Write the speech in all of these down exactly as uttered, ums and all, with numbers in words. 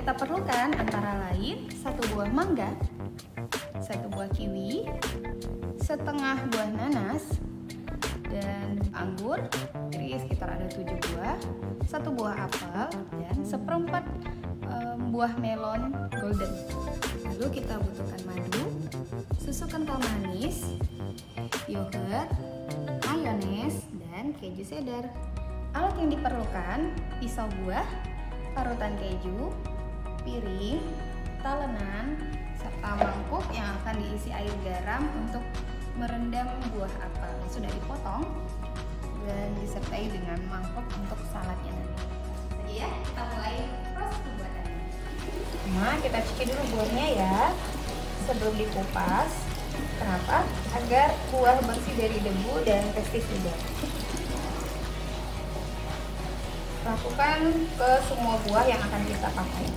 kita perlukan antara lain satu buah mangga, satu buah kiwi, setengah buah nanas, dan anggur, jadi sekitar ada tujuh buah, satu buah apel, dan seperempat um, buah melon golden. Lalu kita butuhkan madu, susu kental manis, yogurt, mayones, dan keju cheddar. Alat yang diperlukan: pisau buah, parutan keju, piring, talenan, serta mangkuk yang akan diisi air garam untuk merendam buah apel yang sudah dipotong, dan disertai dengan mangkok untuk saladnya nanti. Jadi ya, kita mulai proses pembuatannya. Nah, kita cuci dulu buahnya ya sebelum dikupas. Kenapa? Agar buah bersih dari debu dan pestisida. Lakukan ke semua buah yang akan kita pakai.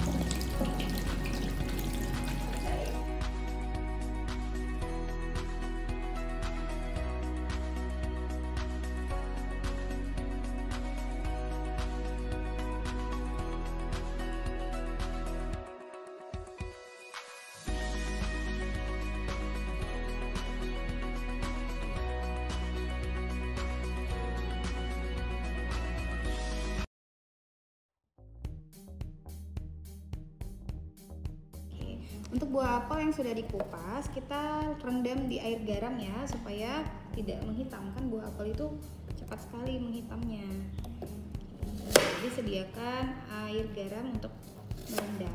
Untuk buah apel yang sudah dikupas, kita rendam di air garam ya, supaya tidak menghitam. Kan buah apel itu cepat sekali menghitamnya. Jadi sediakan air garam untuk merendam.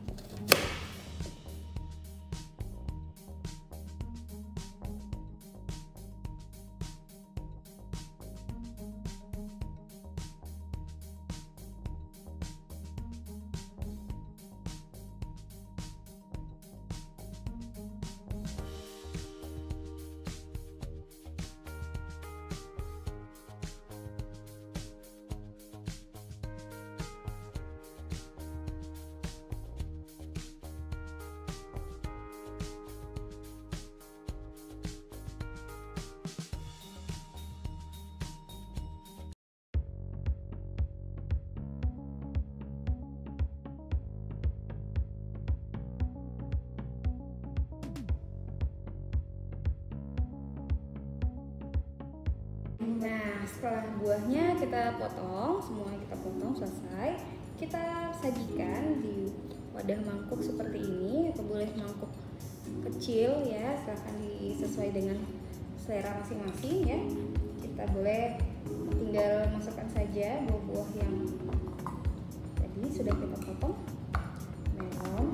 Nah, setelah buahnya kita potong, semuanya kita potong selesai, kita sajikan di wadah mangkuk seperti ini, atau boleh mangkuk kecil ya, silahkan disesuai dengan selera masing-masing ya. Kita boleh tinggal masukkan saja buah-buah yang tadi sudah kita potong, melon,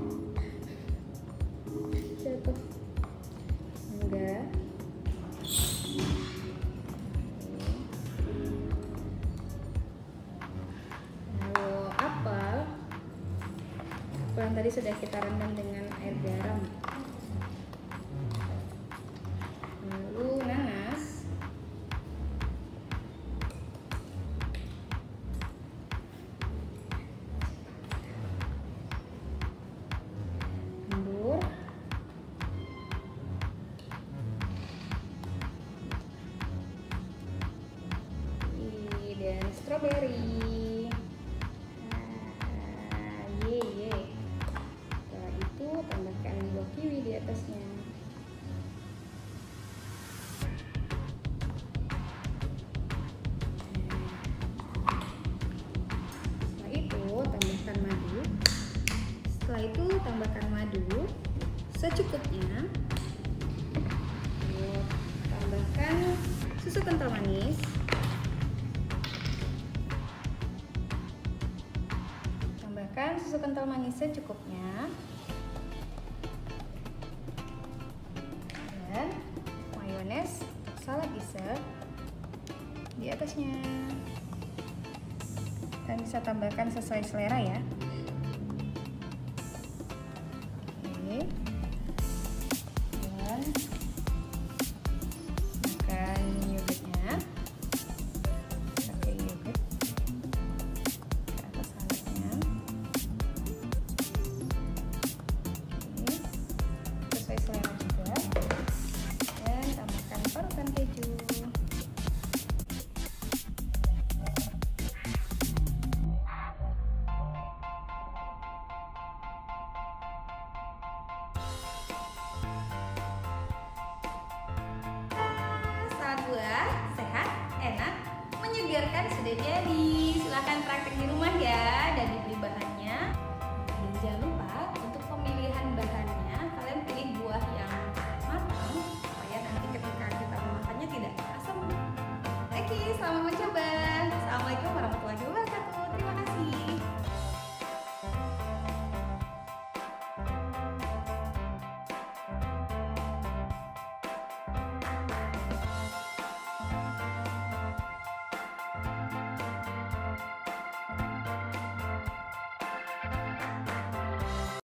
jatuh, mangga, yang tadi sudah kita rendam dengan air garam, lalu nanas, anggur, dan stroberi. Kiwi di atasnya. Setelah itu tambahkan madu. Setelah itu tambahkan madu secukupnya. Lalu tambahkan susu kental manis. Tambahkan susu kental manis secukupnya. Dan mayones untuk salad dessert di atasnya. Dan bisa tambahkan sesuai selera ya. Oke. Dan makan yogurtnya. Pakai yogurt ke atas saladnya. Oke. Sesuai selera juga. Dan tambahkan parutan keju. buah, sehat, enak, menyegarkan sudah jadi. Silahkan praktek di rumah ya dan dibeli bahannya. Dan jangan lupa untuk pemilihan bahannya, kalian pilih buah yang matang supaya nanti ketika kita memakannya tidak asam. Oke, selamat mencoba.